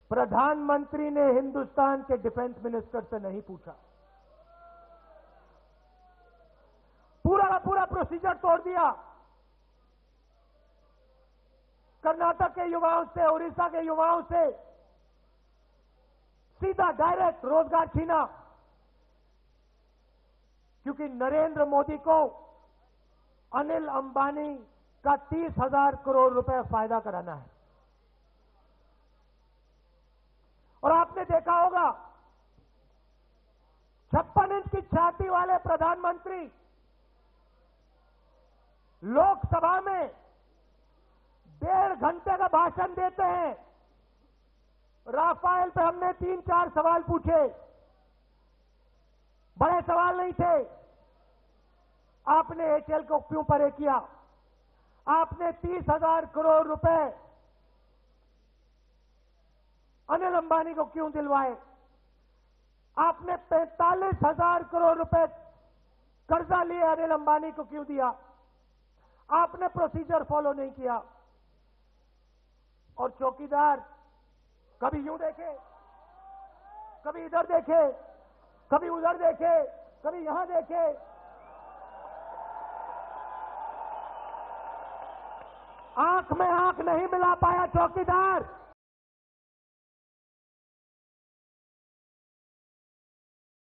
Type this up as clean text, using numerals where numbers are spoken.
प्रधानमंत्री ने हिंदुस्तान के डिफेंस मिनिस्टर से नहीं पूछा। पूरा का पूरा प्रोसीजर तोड़ दिया। कर्नाटक के युवाओं से, उड़ीसा के युवाओं से सीधा डायरेक्ट रोजगार छीना, क्योंकि नरेंद्र मोदी को अनिल अंबानी का 30,000 करोड़ रुपए फायदा कराना है। और आपने देखा होगा 56 इंच की छाती वाले प्रधानमंत्री लोकसभा में 1.5 घंटे का भाषण देते हैं। राफेल पे हमने 3-4 सवाल पूछे, बड़े सवाल नहीं थे। आपने एचएल को क्यों परे किया? आपने 30,000 करोड़ रुपए अनिल अंबानी को क्यों दिलवाए? आपने 45,000 करोड़ रुपए कर्जा लिए अनिल अंबानी को क्यों दिया? आपने प्रोसीजर फॉलो नहीं किया। और चौकीदार कभी यूं देखे, कभी इधर देखे, कभी उधर देखे, कभी यहां देखे। आंख में आंख नहीं मिला पाया चौकीदार।